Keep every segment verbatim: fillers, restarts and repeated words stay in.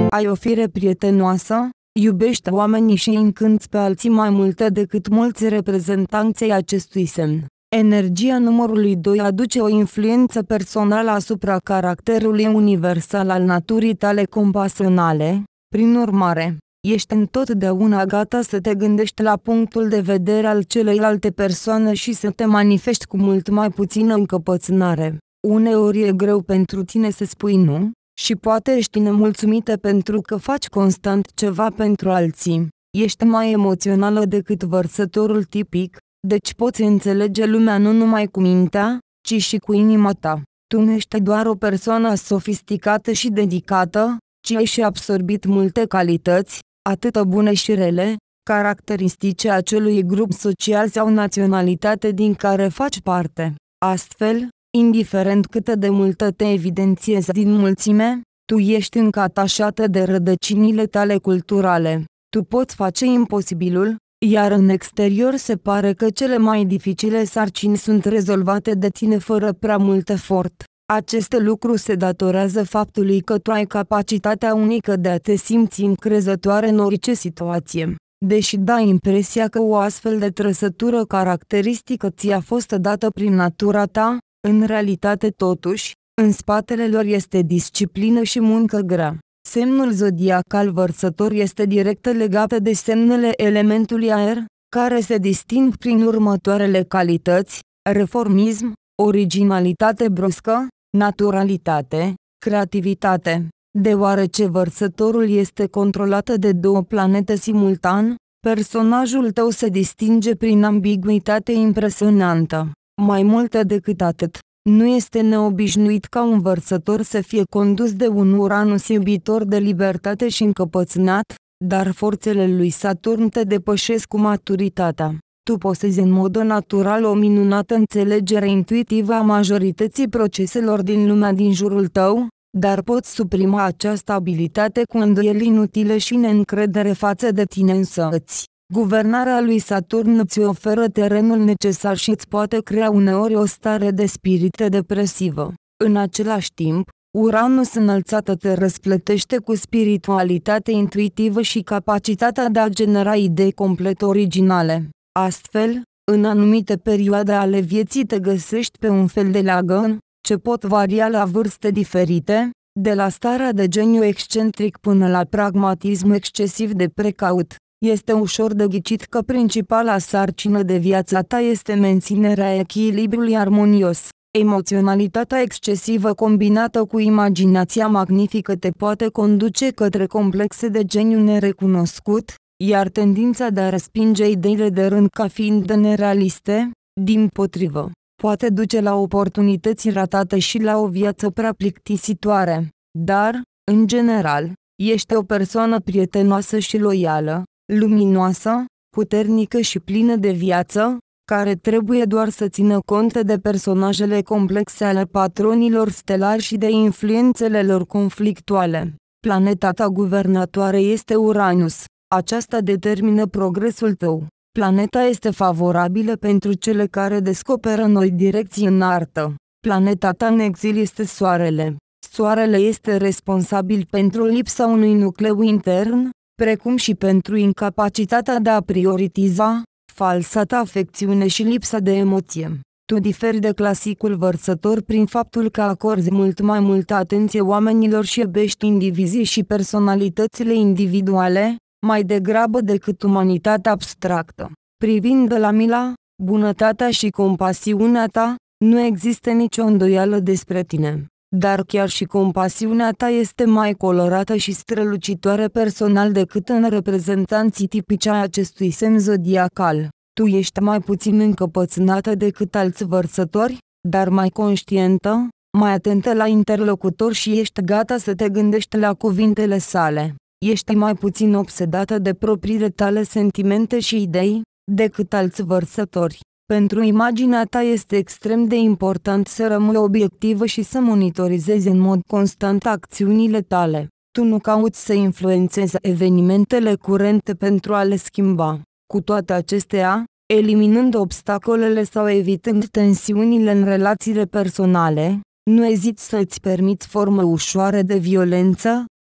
Ai o fire prietenoasă, iubești oamenii și îi încânți pe alții mai multe decât mulți reprezentanți ai acestui semn. Energia numărului doi aduce o influență personală asupra caracterului universal al naturii tale compasionale. Prin urmare, ești întotdeauna gata să te gândești la punctul de vedere al celeilalte persoane și să te manifesti cu mult mai puțină încăpățânare. Uneori e greu pentru tine să spui nu, și poate ești nemulțumită pentru că faci constant ceva pentru alții. Ești mai emoțională decât vărsătorul tipic, deci poți înțelege lumea nu numai cu mintea, ci și cu inima ta. Tu nu ești doar o persoană sofisticată și dedicată, ci ai și absorbit multe calități, atât bune și rele, caracteristice acelui grup social sau naționalitate din care faci parte. Astfel, indiferent cât de multă te evidențiezi din mulțime, tu ești încă atașată de rădăcinile tale culturale. Tu poți face imposibilul, iar în exterior se pare că cele mai dificile sarcini sunt rezolvate de tine fără prea mult efort. Acest lucru se datorează faptului că tu ai capacitatea unică de a te simți încrezătoare în orice situație. Deși dai impresia că o astfel de trăsătură caracteristică ți-a fost dată prin natura ta, în realitate totuși, în spatele lor este disciplină și muncă grea. Semnul zodiacal Vărsător este direct legat de semnele elementului aer, care se disting prin următoarele calități: reformism, originalitate bruscă, naturalitate, creativitate. Deoarece Vărsătorul este controlat de două planete simultan, personajul tău se distinge prin ambiguitate impresionantă. Mai mult decât atât, nu este neobișnuit ca un Vărsător să fie condus de un Uranus iubitor de libertate și încăpățânat, dar forțele lui Saturn te depășesc cu maturitatea. Tu posezi în mod natural o minunată înțelegere intuitivă a majorității proceselor din lumea din jurul tău, dar poți suprima această abilitate cu îndoieli inutile și neîncredere față de tine însăți. Guvernarea lui Saturn îți oferă terenul necesar și îți poate crea uneori o stare de spirit depresivă. În același timp, Uranus înălțată te răsplătește cu spiritualitate intuitivă și capacitatea de a genera idei complet originale. Astfel, în anumite perioade ale vieții te găsești pe un fel de leagăn, ce pot varia la vârste diferite, de la starea de geniu excentric până la pragmatism excesiv de precaut. Este ușor de ghicit că principala sarcină de viața ta este menținerea echilibrului armonios. Emoționalitatea excesivă combinată cu imaginația magnifică te poate conduce către complexe de geniu nerecunoscut, iar tendința de a respinge ideile de rând ca fiind nerealiste, dimpotrivă, poate duce la oportunități ratate și la o viață prea plictisitoare. Dar, în general, ești o persoană prietenoasă și loială, luminoasă, puternică și plină de viață, care trebuie doar să țină cont de personajele complexe ale patronilor stelari și de influențele lor conflictuale. Planeta ta guvernatoare este Uranus. Aceasta determină progresul tău. Planeta este favorabilă pentru cele care descoperă noi direcții în artă. Planeta ta în exil este Soarele. Soarele este responsabil pentru lipsa unui nucleu intern, precum și pentru incapacitatea de a prioritiza, falsa ta afecțiune și lipsa de emoție. Tu diferi de clasicul Vărsător prin faptul că acorzi mult mai multă atenție oamenilor și iubești indivizii și personalitățile individuale, mai degrabă decât umanitatea abstractă. Privind de la mila, bunătatea și compasiunea ta, nu există nicio îndoială despre tine. Dar chiar și compasiunea ta este mai colorată și strălucitoare personal decât în reprezentanții tipici ai acestui semn zodiacal. Tu ești mai puțin încăpățânată decât alți vărsători, dar mai conștientă, mai atentă la interlocutor și ești gata să te gândești la cuvintele sale. Ești mai puțin obsedată de propriile tale sentimente și idei, decât alți vărsători. Pentru imaginea ta este extrem de important să rămâi obiectivă și să monitorizezi în mod constant acțiunile tale. Tu nu cauți să influențezi evenimentele curente pentru a le schimba. Cu toate acestea, eliminând obstacolele sau evitând tensiunile în relațiile personale, nu eziți să îți permiți formă ușoare de violență,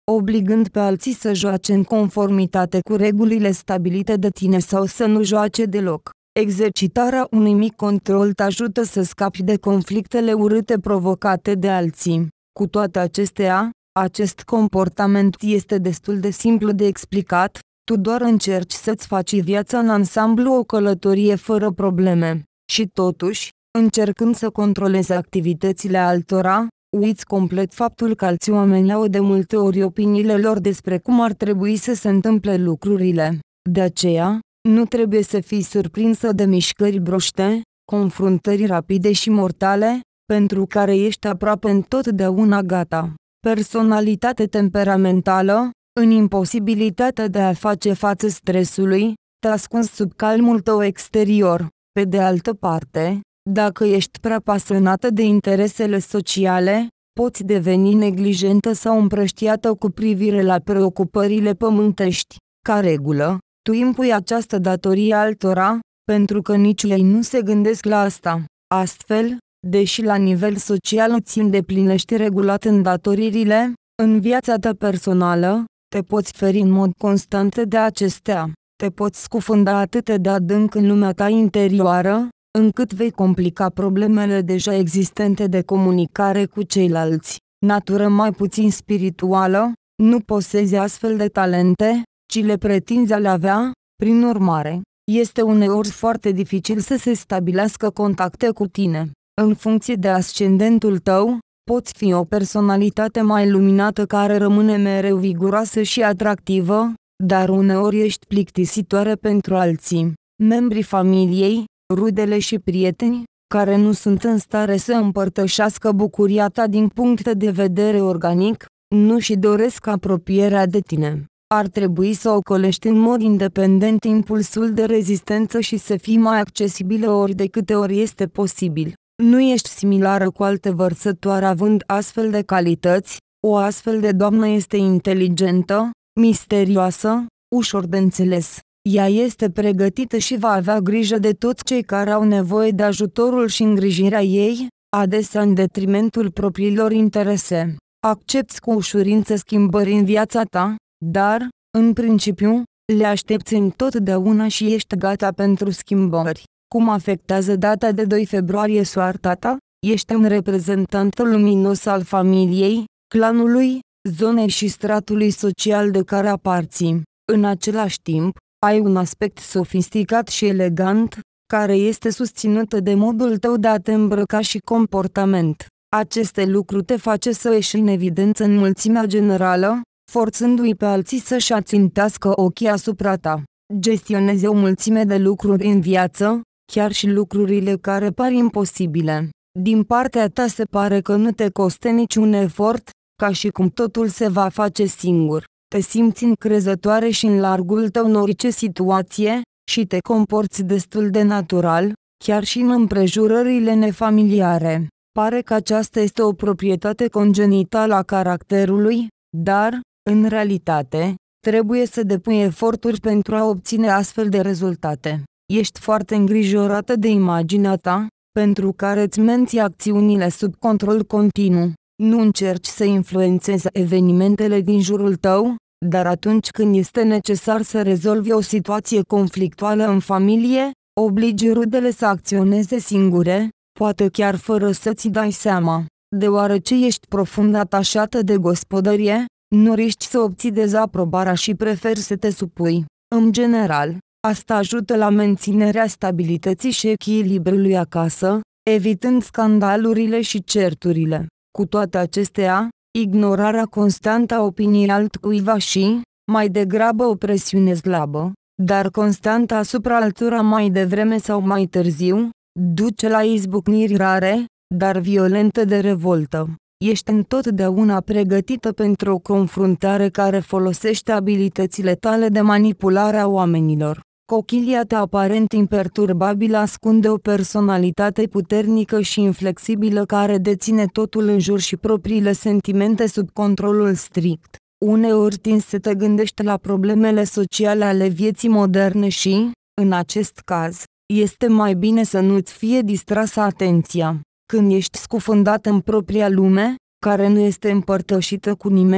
obligând pe alții să joace în conformitate cu regulile stabilite de tine sau să nu joace deloc. Exercitarea unui mic control te ajută să scapi de conflictele urâte provocate de alții. Cu toate acestea, acest comportament este destul de simplu de explicat, tu doar încerci să-ți faci viața în ansamblu o călătorie fără probleme. Și totuși, încercând să controlezi activitățile altora, uiți complet faptul că alți oameni au de multe ori opiniile lor despre cum ar trebui să se întâmple lucrurile. De aceea, nu trebuie să fii surprinsă de mișcări broște, confruntări rapide și mortale, pentru care ești aproape întotdeauna gata. Personalitate temperamentală, în imposibilitatea de a face față stresului, te ascunzi sub calmul tău exterior. Pe de altă parte, dacă ești prea pasionată de interesele sociale, poți deveni neglijentă sau împrăștiată cu privire la preocupările pământești. Ca regulă, tu impui această datorie altora, pentru că nici ei nu se gândesc la asta. Astfel, deși la nivel social îți îndeplinești regulat îndatoririle, în viața ta personală, te poți feri în mod constant de acestea. Te poți scufunda atât de adânc în lumea ta interioară, încât vei complica problemele deja existente de comunicare cu ceilalți. Natură mai puțin spirituală, nu posezi astfel de talente, ci le pretinzi a le avea, prin urmare, este uneori foarte dificil să se stabilească contacte cu tine. În funcție de ascendentul tău, poți fi o personalitate mai luminată care rămâne mereu viguroasă și atractivă, dar uneori ești plictisitoare pentru alții. Membrii familiei, rudele și prieteni, care nu sunt în stare să împărtășească bucuria ta din punct de vedere organic, nu și doresc apropierea de tine. Ar trebui să ocolești în mod independent impulsul de rezistență și să fii mai accesibilă ori de câte ori este posibil. Nu ești similară cu alte vărsătoare având astfel de calități, o astfel de doamnă este inteligentă, misterioasă, ușor de înțeles. Ea este pregătită și va avea grijă de toți cei care au nevoie de ajutorul și îngrijirea ei, adesea în detrimentul propriilor interese. Accepți cu ușurință schimbări în viața ta, dar, în principiu, le aștepți întotdeauna și ești gata pentru schimbări. Cum afectează data de doi februarie soarta ta? Ești un reprezentant luminos al familiei, clanului, zonei și stratului social de care aparții. În același timp, ai un aspect sofisticat și elegant, care este susținută de modul tău de a te îmbrăca și comportament. Aceste lucruri te face să ieși în evidență în mulțimea generală, forțându-i pe alții să-și ațintească ochii asupra ta. Gestionezi o mulțime de lucruri în viață, chiar și lucrurile care par imposibile. Din partea ta se pare că nu te costă niciun efort, ca și cum totul se va face singur. Te simți încrezătoare și în largul tău în orice situație, și te comporți destul de natural, chiar și în împrejurările nefamiliare. Pare că aceasta este o proprietate congenitală a caracterului, dar, în realitate, trebuie să depui eforturi pentru a obține astfel de rezultate. Ești foarte îngrijorată de imaginea ta, pentru care îți menții acțiunile sub control continuu. Nu încerci să influențezi evenimentele din jurul tău, dar atunci când este necesar să rezolvi o situație conflictuală în familie, obligi rudele să acționeze singure, poate chiar fără să-ți dai seama. Deoarece ești profund atașată de gospodărie, nu riști să obții dezaprobarea și preferi să te supui. În general, asta ajută la menținerea stabilității și echilibrului acasă, evitând scandalurile și certurile. Cu toate acestea, ignorarea constantă a opiniei altcuiva și, mai degrabă o presiune slabă, dar constantă asupra altora mai devreme sau mai târziu, duce la izbucniri rare, dar violente de revoltă. Ești întotdeauna pregătită pentru o confruntare care folosește abilitățile tale de manipulare a oamenilor. Cochilia ta aparent imperturbabilă ascunde o personalitate puternică și inflexibilă care deține totul în jur și propriile sentimente sub controlul strict. Uneori tinzi să te gândești la problemele sociale ale vieții moderne și, în acest caz, este mai bine să nu-ți fie distrasă atenția. Când ești scufundat în propria lume, care nu este împărtășită cu nimeni,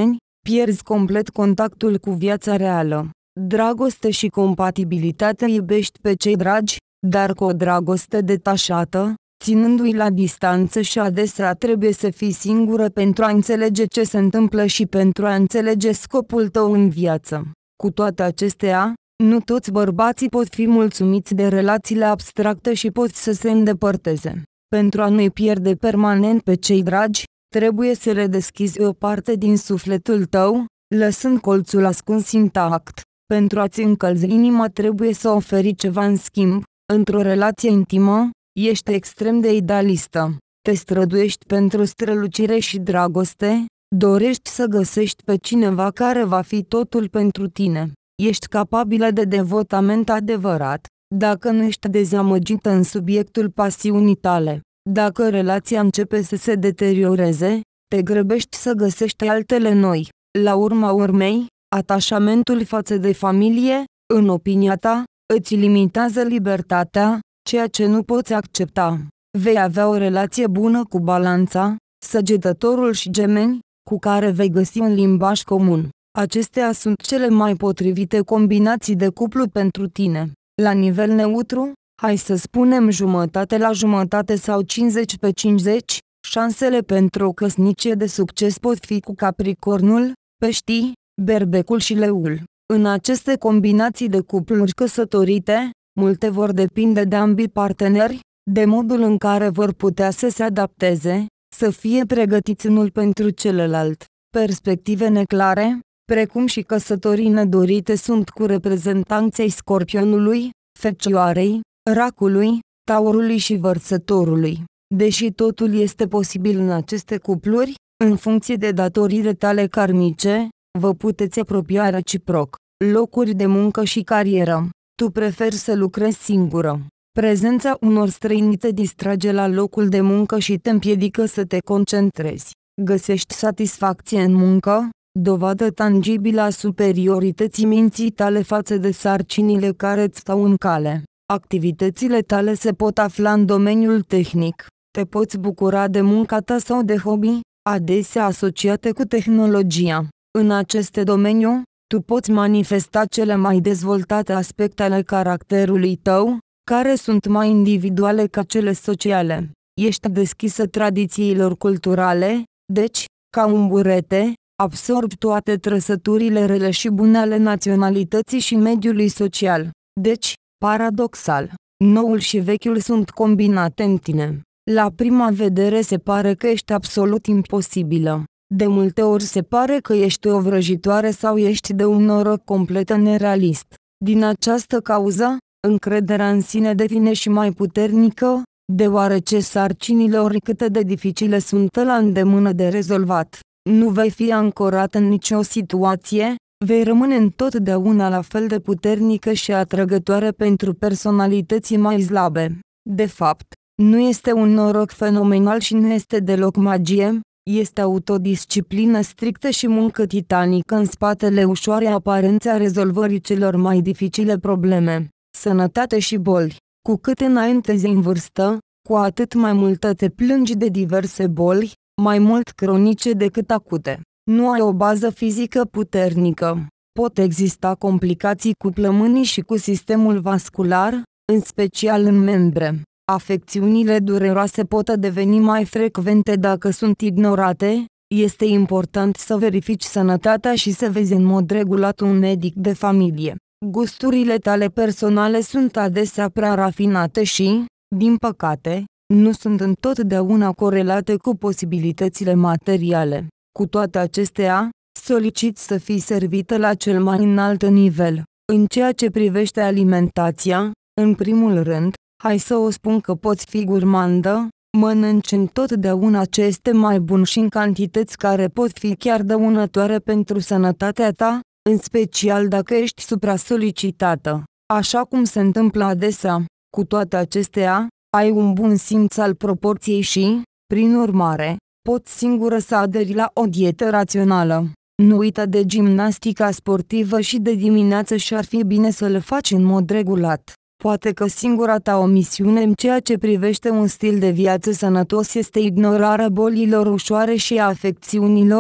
pierzi complet contactul cu viața reală. Dragoste și compatibilitate. Iubești pe cei dragi, dar cu o dragoste detașată, ținându-i la distanță și adesea trebuie să fii singură pentru a înțelege ce se întâmplă și pentru a înțelege scopul tău în viață. Cu toate acestea, nu toți bărbații pot fi mulțumiți de relațiile abstracte și pot să se îndepărteze. Pentru a nu-i pierde permanent pe cei dragi, trebuie să le deschizi o parte din sufletul tău, lăsând colțul ascuns intact. Pentru a-ți încălzi inima trebuie să oferi ceva în schimb. Într-o relație intimă, ești extrem de idealistă. Te străduiești pentru strălucire și dragoste, dorești să găsești pe cineva care va fi totul pentru tine. Ești capabilă de devotament adevărat, dacă nu ești dezamăgită în subiectul pasiunii tale. Dacă relația începe să se deterioreze, te grăbești să găsești altele noi. La urma urmei, atașamentul față de familie, în opinia ta, îți limitează libertatea, ceea ce nu poți accepta. Vei avea o relație bună cu Balanța, Săgetătorul și Gemeni, cu care vei găsi un limbaj comun. Acestea sunt cele mai potrivite combinații de cuplu pentru tine. La nivel neutru, hai să spunem jumătate la jumătate sau cincizeci pe cincizeci, șansele pentru o căsnicie de succes pot fi cu Capricornul, Peștii, Berbecul și Leul. În aceste combinații de cupluri căsătorite, multe vor depinde de ambii parteneri, de modul în care vor putea să se adapteze, să fie pregătiți unul pentru celălalt. Perspective neclare, precum și căsătorii nedorite sunt cu reprezentanții Scorpionului, Fecioarei, Racului, Taurului și Vărsătorului. Deși totul este posibil în aceste cupluri, în funcție de datoriile tale karmice, vă puteți apropia reciproc. Locuri de muncă și carieră. Tu preferi să lucrezi singură. Prezența unor străini te distrage la locul de muncă și te împiedică să te concentrezi. Găsești satisfacție în muncă, dovadă tangibilă a superiorității minții tale față de sarcinile care îți stau în cale. Activitățile tale se pot afla în domeniul tehnic. Te poți bucura de munca ta sau de hobby, adesea asociate cu tehnologia. În aceste domenii, tu poți manifesta cele mai dezvoltate aspecte ale caracterului tău, care sunt mai individuale ca cele sociale. Ești deschisă tradițiilor culturale, deci, ca un burete, absorbi toate trăsăturile rele și bune ale naționalității și mediului social. Deci, paradoxal, noul și vechiul sunt combinate în tine. La prima vedere se pare că ești absolut imposibilă. De multe ori se pare că ești o vrăjitoare sau ești de un noroc complet nerealist. Din această cauză, încrederea în sine devine și mai puternică, deoarece sarcinile oricât de dificile sunt la îndemână de rezolvat. Nu vei fi ancorat în nicio situație, vei rămâne întotdeauna la fel de puternică și atrăgătoare pentru personalități mai slabe. De fapt, nu este un noroc fenomenal și nu este deloc magie, este autodisciplină strictă și muncă titanică în spatele ușoare aparențe a rezolvării celor mai dificile probleme. Sănătate și boli. Cu cât înaintezi în vârstă, cu atât mai mult te plângi de diverse boli, mai mult cronice decât acute. Nu ai o bază fizică puternică. Pot exista complicații cu plămânii și cu sistemul vascular, în special în membre. Afecțiunile dureroase pot deveni mai frecvente dacă sunt ignorate. Este important să verifici sănătatea și să vezi în mod regulat un medic de familie. Gusturile tale personale sunt adesea prea rafinate și, din păcate, nu sunt întotdeauna corelate cu posibilitățile materiale. Cu toate acestea, solicit să fii servită la cel mai înalt nivel. În ceea ce privește alimentația, în primul rând, hai să o spun că poți fi gurmandă, mănânci întotdeauna ce este mai bun și în cantități care pot fi chiar dăunătoare pentru sănătatea ta, în special dacă ești supra-solicitată, așa cum se întâmplă adesea. Cu toate acestea, ai un bun simț al proporției și, prin urmare, poți singură să aderi la o dietă rațională. Nu uita de gimnastica sportivă și de dimineață și ar fi bine să le faci în mod regulat. Poate că singura ta omisiune în ceea ce privește un stil de viață sănătos este ignorarea bolilor ușoare și a afecțiunilor,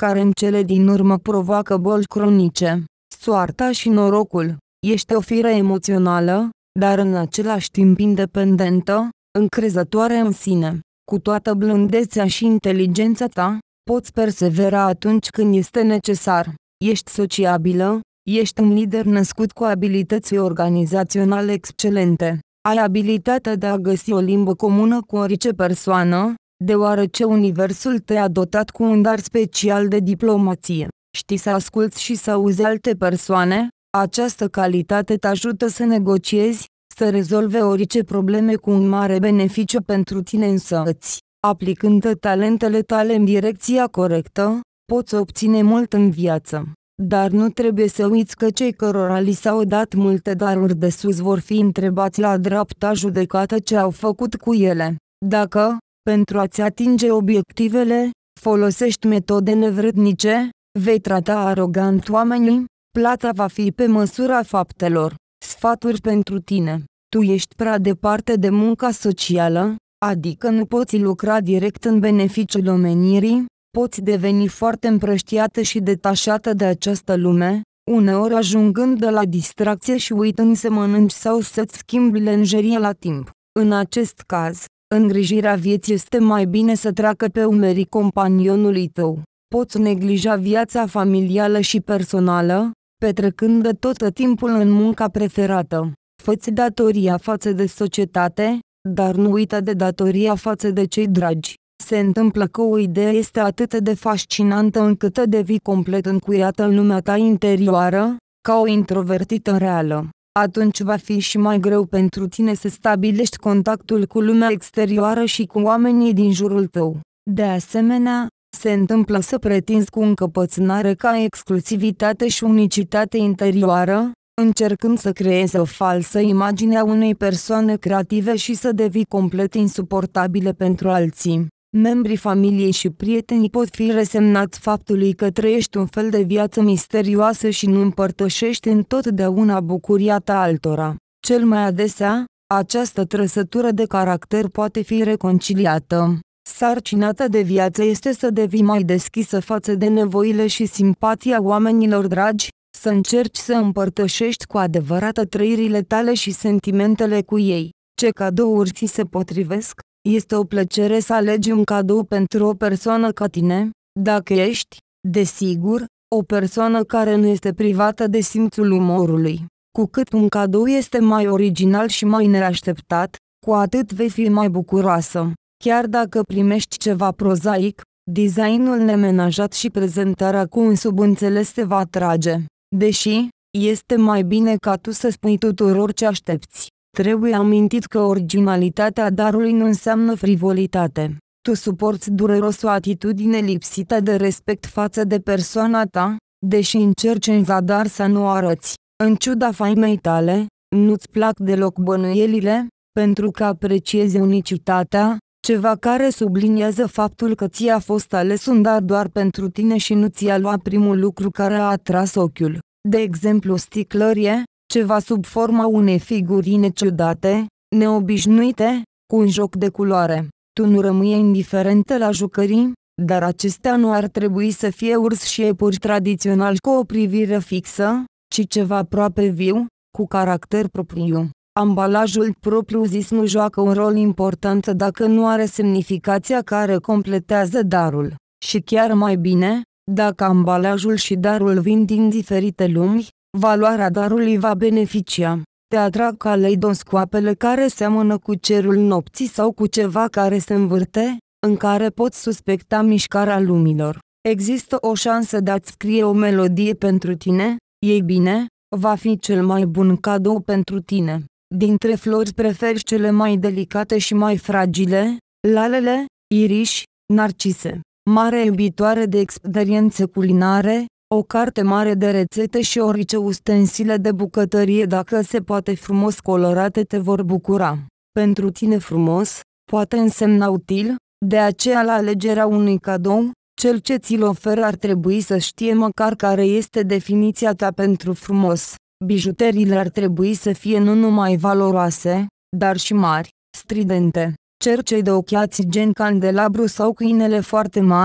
care în cele din urmă provoacă boli cronice. Soarta și norocul. Ești o fire emoțională, dar în același timp independentă, încrezătoare în sine. Cu toată blândețea și inteligența ta, poți persevera atunci când este necesar. Ești sociabilă, ești un lider născut cu abilități organizaționale excelente. Ai abilitatea de a găsi o limbă comună cu orice persoană, deoarece universul te-a dotat cu un dar special de diplomație. Știi să asculți și să auzi alte persoane, această calitate te ajută să negociezi, să rezolve orice probleme cu un mare beneficiu pentru tine însăți. Aplicând talentele tale în direcția corectă, poți obține mult în viață. Dar nu trebuie să uiți că cei cărora li s-au dat multe daruri de sus vor fi întrebați la dreapta judecată ce au făcut cu ele. Dacă, pentru a-ți atinge obiectivele, folosești metode nevrednice, vei trata arogant oamenii, plata va fi pe măsura faptelor. Sfaturi pentru tine. Tu ești prea departe de munca socială, adică nu poți lucra direct în beneficiul omenirii, poți deveni foarte împrăștiată și detașată de această lume, uneori ajungând de la distracție și uitând să mănânci sau să-ți schimbi lenjeria la timp. În acest caz, îngrijirea vieții este mai bine să treacă pe umerii companionului tău. Poți neglija viața familială și personală, petrecând tot timpul în munca preferată. Fă-ți datoria față de societate, dar nu uita de datoria față de cei dragi. Se întâmplă că o idee este atât de fascinantă încât te devii complet încuiată în lumea ta interioară, ca o introvertită reală. Atunci va fi și mai greu pentru tine să stabilești contactul cu lumea exterioară și cu oamenii din jurul tău. De asemenea, se întâmplă să pretinzi cu încăpățânare ca exclusivitate și unicitate interioară, încercând să creezi o falsă imagine a unei persoane creative și să devii complet insuportabile pentru alții. Membrii familiei și prietenii pot fi resemnați faptului că trăiești un fel de viață misterioasă și nu împărtășești întotdeauna bucuria ta altora. Cel mai adesea, această trăsătură de caracter poate fi reconciliată. Sarcina ta de viață este să devii mai deschisă față de nevoile și simpatia oamenilor dragi, să încerci să împărtășești cu adevărat trăirile tale și sentimentele cu ei. Ce cadouri ți se potrivesc? Este o plăcere să alegi un cadou pentru o persoană ca tine, dacă ești, desigur, o persoană care nu este privată de simțul umorului. Cu cât un cadou este mai original și mai neașteptat, cu atât vei fi mai bucuroasă. Chiar dacă primești ceva prozaic, designul nemenajat și prezentarea cu un subînțeles te va atrage. Deși, este mai bine ca tu să spui tuturor ce aștepți. Trebuie amintit că originalitatea darului nu înseamnă frivolitate. Tu suporți dureros o atitudine lipsită de respect față de persoana ta, deși încerci în zadar să nu o arăți. În ciuda faimei tale, nu-ți plac deloc bănuielile, pentru că apreciezi unicitatea, ceva care subliniază faptul că ți-a fost ales un dar doar pentru tine și nu ți-a luat primul lucru care a atras ochiul. De exemplu sticlărie, ceva sub forma unei figurine ciudate, neobișnuite, cu un joc de culoare. Tu nu rămâi indiferentă la jucării, dar acestea nu ar trebui să fie urs și iepuri tradiționali cu o privire fixă, ci ceva aproape viu, cu caracter propriu. Ambalajul propriu-zis nu joacă un rol important dacă nu are semnificația care completează darul. Și chiar mai bine, dacă ambalajul și darul vin din diferite lumi, valoarea darului va beneficia. Te atrag caleidoscoapele care seamănă cu cerul nopții sau cu ceva care se învârte, în care poți suspecta mișcarea lumilor. Există o șansă de a-ți scrie o melodie pentru tine? Ei bine, va fi cel mai bun cadou pentru tine. Dintre flori preferi cele mai delicate și mai fragile, lalele, iriși, narcise. Mare iubitoare de experiențe culinare, o carte mare de rețete și orice ustensile de bucătărie dacă se poate frumos colorate te vor bucura. Pentru tine frumos, poate însemna util, de aceea la alegerea unui cadou, cel ce ți-l oferă ar trebui să știe măcar care este definiția ta pentru frumos. Bijuteriile ar trebui să fie nu numai valoroase, dar și mari, stridente. Cercei de ochiați gen candelabru sau câinele foarte mari,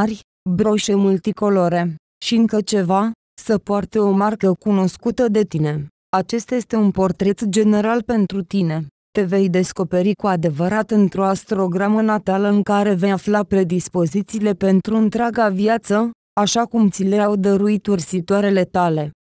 broșe multicolore și încă ceva, să poarte o marcă cunoscută de tine. Acesta este un portret general pentru tine. Te vei descoperi cu adevărat într-o astrogramă natală în care vei afla predispozițiile pentru întreaga viață, așa cum ți le-au dăruit ursitoarele tale.